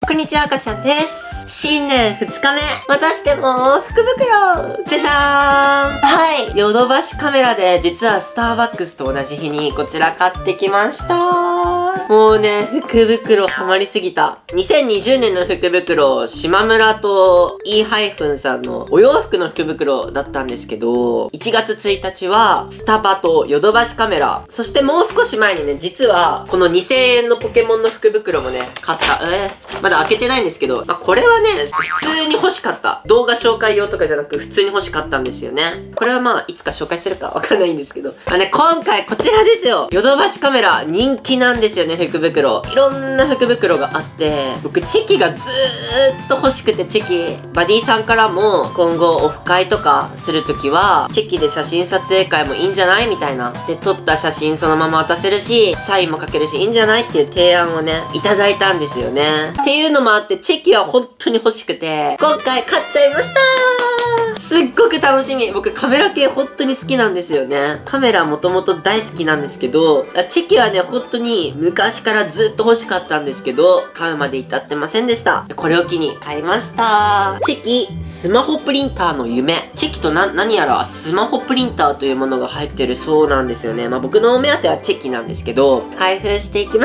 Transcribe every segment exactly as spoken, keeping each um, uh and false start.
こんにちは、赤ちゃんです。新年ふつかめ、またしても福袋じゃじゃーん。はい、ヨドバシカメラで実はスターバックスと同じ日にこちら買ってきました。もうね、福袋ハマりすぎた。にせんにじゅうねんの福袋、島村と E- さんのお洋服の福袋だったんですけど、いちがつついたちはスタバとヨドバシカメラ、そしてもう少し前にね、実はこのにせんえんのポケモンの福袋もね、買った。えー、まだ開けてないんですけど、まあ、これはね、普通に欲しかった。動画紹介用とかじゃなく普通に欲しかったんですよね。これはまあ、いつか紹介するかわかんないんですけど。あね、今回こちらですよ。ヨドバシカメラ人気なんですよね、福袋。いろんな福袋があって、僕チェキがずーっと欲しくて、チェキ。バディさんからも、今後オフ会とかするときは、チェキで写真撮影会もいいんじゃないみたいな。で、撮った写真そのまま渡せるし、サインも書けるし、いいんじゃないっていう提案をね、いただいたんですよね。っていうのもあって、チェキは本当に欲しくて、今回買っちゃいましたー。すっごく楽しみ。僕カメラ系本当に好きなんですよね。カメラもともと大好きなんですけど、チェキはね、本当に昔からずっと欲しかったんですけど、買うまで至ってませんでした。これを機に買いました。チェキ、スマホプリンターの夢。チェキとな、何やらスマホプリンターというものが入ってるそうなんですよね。まあ僕のお目当てはチェキなんですけど、開封していきます。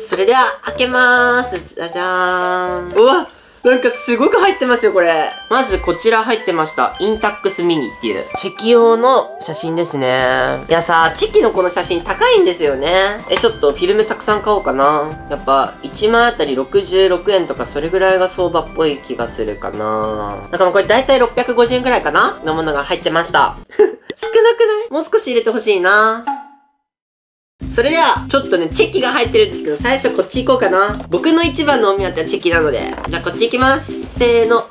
それでは、開けまーす。じゃじゃーん。うわなんかすごく入ってますよ、これ。まずこちら入ってました。インタックスミニっていう。チェキ用の写真ですね。いやさ、チェキのこの写真高いんですよね。え、ちょっとフィルムたくさん買おうかな。やっぱ、いちまいあたりろくじゅうろくえんとかそれぐらいが相場っぽい気がするかな。だからこれだいたいろっぴゃくごじゅうえんぐらいかなのものが入ってました。少なくない？もう少し入れてほしいな。それでは、ちょっとね、チェキが入ってるんですけど、最初こっち行こうかな。僕の一番のお目当てはチェキなので。じゃあこっち行きます。せーの、はい。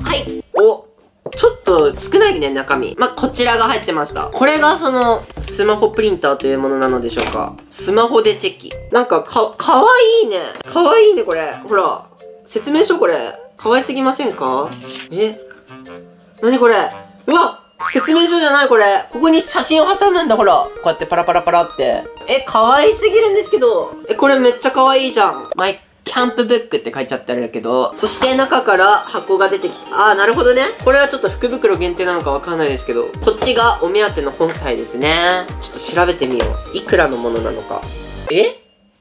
お、ちょっと少ないね、中身。まあ、こちらが入ってました。これがその、スマホプリンターというものなのでしょうか。スマホでチェキ。なんか、か、かわいいね。かわいいね、これ。ほら、説明書これ。かわいすぎませんか？え？なにこれ？うわ！説明書じゃないこれ。ここに写真を挟むんだ、ほら。こうやってパラパラパラって。え、可愛すぎるんですけど。え、これめっちゃ可愛いじゃん。マイキャンプブックって書いちゃってあるけど。そして中から箱が出てきた。あー、なるほどね。これはちょっと福袋限定なのかわかんないですけど。こっちがお目当ての本体ですね。ちょっと調べてみよう。いくらのものなのか。ええ ?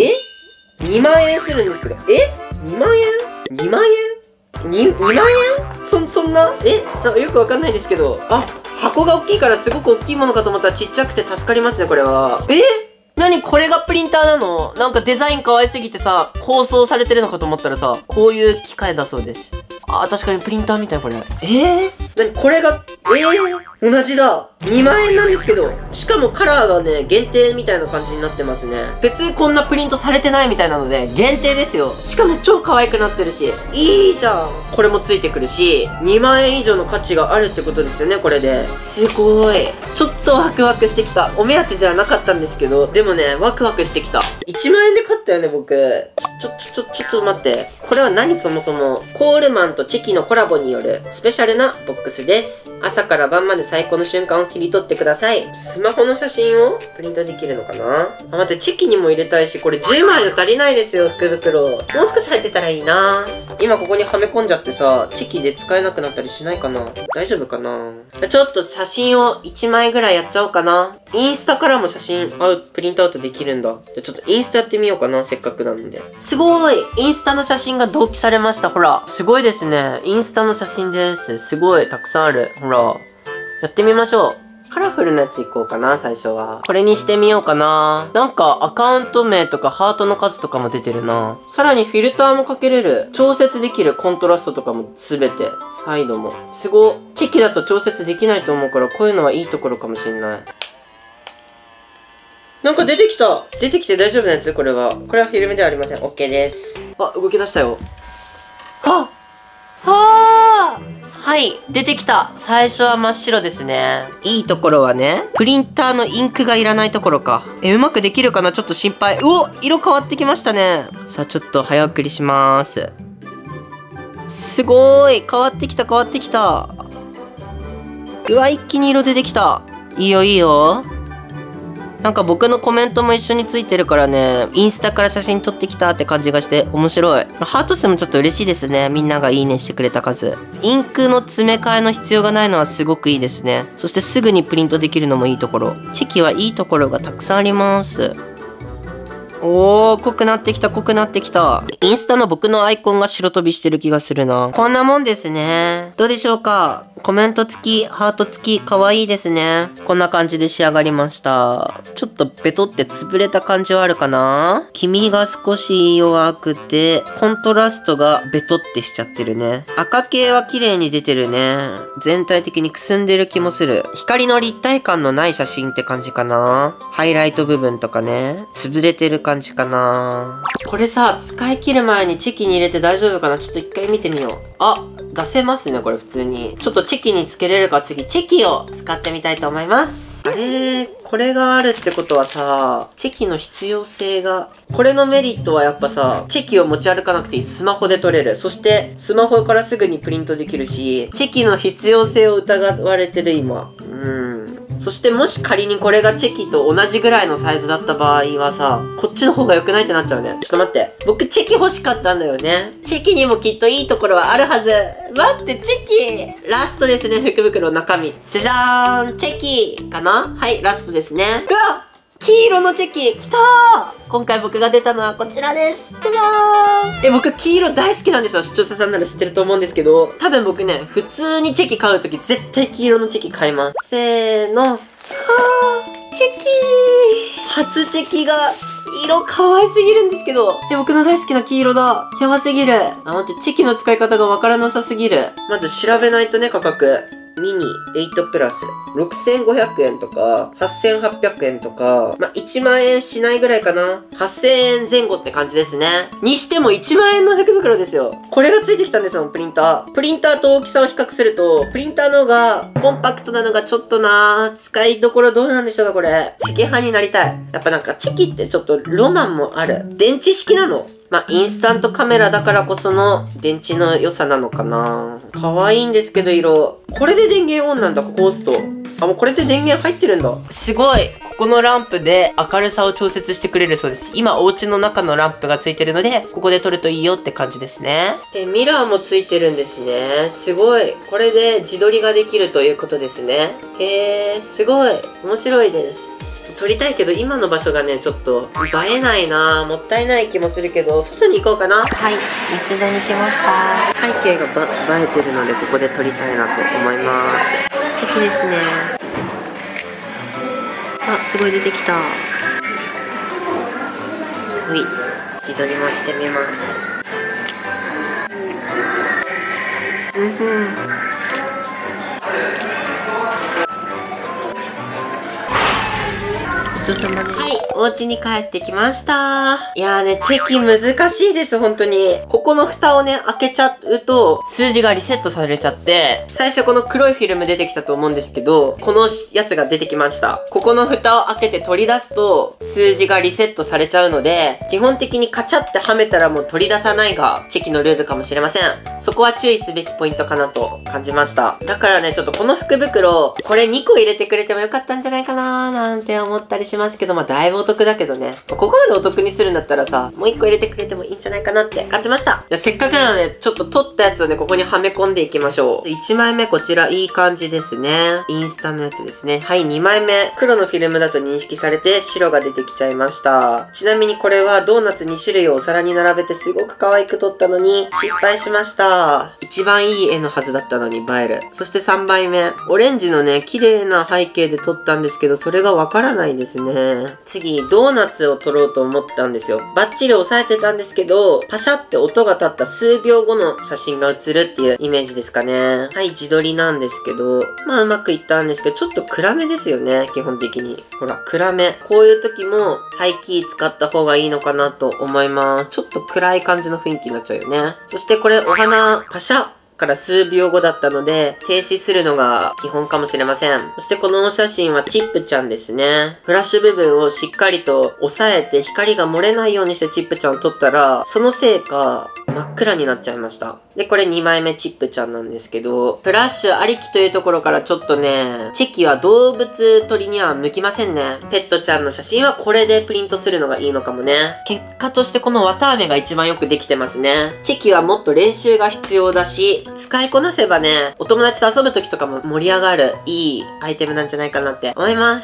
にまんえんするんですけど。え ?にまんえん ?にまんえんに、にまんえんそ、そんなえなんかよくわかんないですけど。あ、箱が大きいからすごく大きいものかと思ったらちっちゃくて助かりますね、これは。え何これがプリンターなの？なんかデザイン可愛すぎてさ、包装されてるのかと思ったらさ、こういう機械だそうです。あー、確かにプリンターみたいこれ。えー、何これが、えー、同じだ。にまんえんなんですけど。しかもカラーがね、限定みたいな感じになってますね。別にこんなプリントされてないみたいなので、限定ですよ。しかも超可愛くなってるし。いいじゃん。これもついてくるし、にまんえん以上の価値があるってことですよね、これで。すごい。ちょっとワクワクしてきた。お目当てじゃなかったんですけど、でもね、ワクワクしてきた。いちまんえんで買ったよね、僕。ちょ、ちょ、ちょ、ちょ、ちょっと待って。これは何そもそも。コールマンとチェキのコラボによるスペシャルなボックスです。朝から晩まで最高の瞬間を切り取ってください。スマホの写真をプリントできるのかなあ、待って、チェキにも入れたいし、これじゅうまいじゃ足りないですよ、福袋。もう少し入ってたらいいな。今ここにはめ込んじゃってさ、チェキで使えなくなったりしないかな大丈夫かなちょっと写真をいちまいぐらいやっちゃおうかな。インスタからも写真アウプリントアウトできるんだ。じゃちょっとインスタやってみようかな、せっかくなんで。すごーいインスタの写真が同期されました、ほら。すごいですね。インスタの写真です。すごい、たくさんある。ほら。やってみましょう。カラフルなやついこうかな、最初は。これにしてみようかな。なんかアカウント名とかハートの数とかも出てるな。さらにフィルターもかけれる。調節できるコントラストとかもすべて。サイドも。すご。チェキだと調節できないと思うから、こういうのはいいところかもしんない。なんか出てきた出てきて大丈夫なやつこれは。これはフィルムではありません。OK です。あ、動き出したよ。はっはーはい、出てきた。最初は真っ白ですね。いいところはね、プリンターのインクがいらないところか。え、うまくできるかなちょっと心配。うお色変わってきましたね。さあ、ちょっと早送りしまーす。すごーい変わってきた変わってきた。うわ、一気に色出てきた。いいよいいよ。 なんか僕のコメントも一緒についてるからね、インスタから写真撮ってきたって感じがして面白い。ハート数もちょっと嬉しいですね。みんながいいねしてくれた数。インクの詰め替えの必要がないのはすごくいいですね。そしてすぐにプリントできるのもいいところ。チェキはいいところがたくさんあります。おー、濃くなってきた、濃くなってきた。インスタの僕のアイコンが白飛びしてる気がするな。こんなもんですね。どうでしょうか？コメント付き、ハート付き、可愛いですね。こんな感じで仕上がりました。ちょっとベトって潰れた感じはあるかな？黄身が少し弱くて、コントラストがベトってしちゃってるね。赤系は綺麗に出てるね。全体的にくすんでる気もする。光の立体感のない写真って感じかな。ハイライト部分とかね、潰れてる感じかな。これさ、使い切る前にチェキに入れて大丈夫かな？ちょっと一回見てみよう。あ、出せますね、これ普通に。ちょっとチェキにつけれるか次、チェキを使ってみたいと思います。あれ、これがあるってことはさ、チェキの必要性が、これのメリットはやっぱさ、チェキを持ち歩かなくていい。スマホで撮れる。そして、スマホからすぐにプリントできるし、チェキの必要性を疑われてる今。うん。そしてもし仮にこれがチェキと同じぐらいのサイズだった場合はさ、こっちの方が良くないってなっちゃうね。ちょっと待って。僕チェキ欲しかったんだよね。チェキにもきっといいところはあるはず。待って、チェキラストですね、福袋の中身。じゃじゃーんチェキかな？はい、ラストですね。うわ！黄色のチェキきたー！今回僕が出たのはこちらです。じゃじゃーん！え、僕黄色大好きなんですよ。視聴者さんなら知ってると思うんですけど、多分僕ね、普通にチェキ買うとき絶対黄色のチェキ買います。せーの。はー、チェキー！初チェキが、色可愛すぎるんですけど。え、僕の大好きな黄色だ。やばすぎる。あ、待って、チェキの使い方がわからなさすぎる。まず調べないとね、価格。ミニエイトプラスろくせんごひゃくえんとかはっせんはっぴゃくえんとか、まあ、いちまんえんしないぐらいかな。はっせんえんぜん後って感じですね。にしてもいちまんえんの福袋ですよ。これが付いてきたんですよ、プリンター。プリンターと大きさを比較すると、プリンターの方がコンパクトなのがちょっとなー、使いどころどうなんでしょうか、これ。チェキ派になりたい。やっぱなんかチェキってちょっとロマンもある。電池式なの。まあ、インスタントカメラだからこその電池の良さなのかな。可愛いんですけど、色。これで電源オンなんだ、ここ押すと。あ、もうこれで電源入ってるんだ。すごい。ここのランプで明るさを調節してくれるそうです。今、お家の中のランプがついてるので、ここで撮るといいよって感じですね。え、ミラーもついてるんですね。すごい。これで自撮りができるということですね。へー、すごい。面白いです。ちょっと撮りたいけど、今の場所がね、ちょっと映えないなぁ。もったいない気もするけど、外に行こうかな。はい、水戸に来ました。背景がば映えてるので、ここで撮りたいなと思います。素敵ですね。あ、すごい出てきた。はい、自撮りもしてみます。うんふん。はい、お家に帰ってきました。いやーね、チェキ難しいです、本当に。ここの蓋をね、開けちゃうと、数字がリセットされちゃって、最初この黒いフィルム出てきたと思うんですけど、このやつが出てきました。ここの蓋を開けて取り出すと、数字がリセットされちゃうので、基本的にカチャってはめたらもう取り出さないが、チェキのルールかもしれません。そこは注意すべきポイントかなと感じました。だからね、ちょっとこの福袋、これにこ入れてくれてもよかったんじゃないかなーなんて思ったりしますけど、まあだいぶお得だけどね。ここまでお得にするんだったらさ、もういっこ入れてくれてもいいんじゃないかなって感じました。じゃあせっかくなので、ちょっと取ったやつをね、ここにはめ込んでいきましょう。いちまいめこちら、いい感じですね。インスタのやつですね。はい、にまいめ。黒のフィルムだと認識されて、白が出てきちゃいました。ちなみにこれはドーナツにしゅるいをお皿に並べてすごく可愛く撮ったのに、失敗しました。一番いい絵のはずだったのに映える。そしてさんばいめ。オレンジのね、綺麗な背景で撮ったんですけど、それがわからないですね。次、ドーナツを撮ろうと思ったんですよ。バッチリ押さえてたんですけど、パシャって音が立った数秒後の写真が写るっていうイメージですかね。はい、自撮りなんですけど、まあうまくいったんですけど、ちょっと暗めですよね、基本的に。ほら、暗め。こういう時も、ハイキー使った方がいいのかなと思います。ちょっと暗い感じの雰囲気になっちゃうよね。そしてこれ、お花、パシャかから数秒後だったので、停止するのが基本かもしれません。そしてこのお写真はチップちゃんですね。フラッシュ部分をしっかりと押さえて光が漏れないようにしてチップちゃんを撮ったら、そのせいか真っ暗になっちゃいました。で、これにまいめチップちゃんなんですけど、フラッシュありきというところからちょっとね、チェキは動物撮りには向きませんね。ペットちゃんの写真はこれでプリントするのがいいのかもね。結果としてこの綿あめが一番よくできてますね。チェキはもっと練習が必要だし、使いこなせばね、お友達と遊ぶ時とかも盛り上がるいいアイテムなんじゃないかなって思います。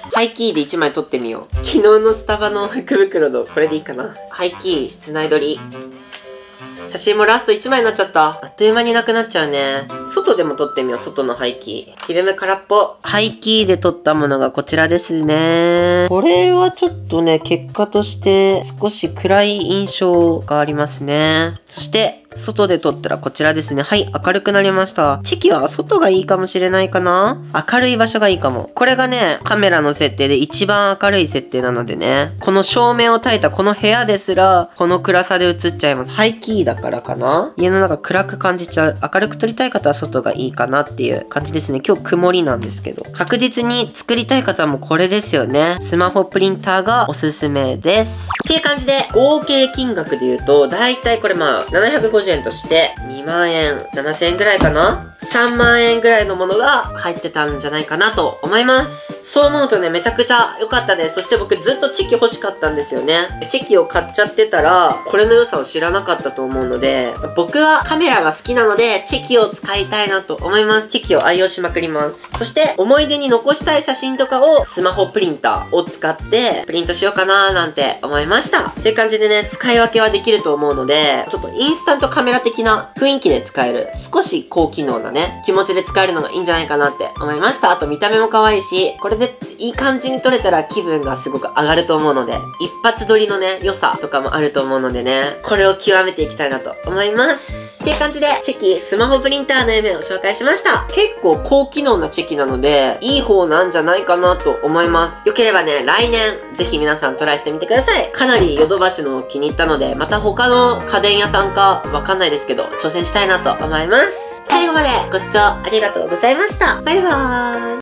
ハイキーでいちまい撮ってみよう。昨日のスタバの福袋のこれでいいかな。ハイキー室内撮り。写真もラストいちまいになっちゃった。あっという間になくなっちゃうね。外でも撮ってみよう、外のハイキー。フィルム空っぽ。ハイキーで撮ったものがこちらですね。これはちょっとね、結果として少し暗い印象がありますね。そして、外で撮ったらこちらですね。はい、明るくなりました。チェキは外がいいかもしれないかな。明るい場所がいいかも。これがね、カメラの設定で一番明るい設定なのでね。この照明を焚いたこの部屋ですら、この暗さで映っちゃいます。ハイキーだからかな。家の中暗く感じちゃう。明るく撮りたい方は外がいいかなっていう感じですね。今日曇りなんですけど。確実に作りたい方はもうこれですよね。スマホプリンターがおすすめです。っていう感じで、合計金額で言うと、だいたいこれまあ、ななひゃくごじゅうえんとしてにまんえん、ななせんえんぐらいかな。さんまんえんぐらいのものが入ってたんじゃないかなと思います。そう思うとね、めちゃくちゃ良かったです。そして僕ずっとチェキ欲しかったんですよね。チェキを買っちゃってたら、これの良さを知らなかったと思うので、僕はカメラが好きなので、チェキを使いたいなと思います。チェキを愛用しまくります。そして、思い出に残したい写真とかをスマホプリンターを使ってプリントしようかなーなんて思いました。っていう感じでね、使い分けはできると思うので、ちょっとインスタントカメラ的な雰囲気で使える、少し高機能なね、気持ちで使えるのがいいんじゃないかなって思いました。あと見た目も可愛いし、これでいい感じに撮れたら気分がすごく上がると思うので、一発撮りのね、良さとかもあると思うのでね、これを極めていきたいなと思います。っていう感じで、チェキスマホプリンターの夢を紹介しました。結構高機能なチェキなので、いい方なんじゃないかなと思います。よければね、来年、ぜひ皆さんトライしてみてください。かなりヨドバシの気に入ったので、また他の家電屋さんかわかんないですけど、挑戦したいなと思います。最後までご視聴ありがとうございました。バイバーイ。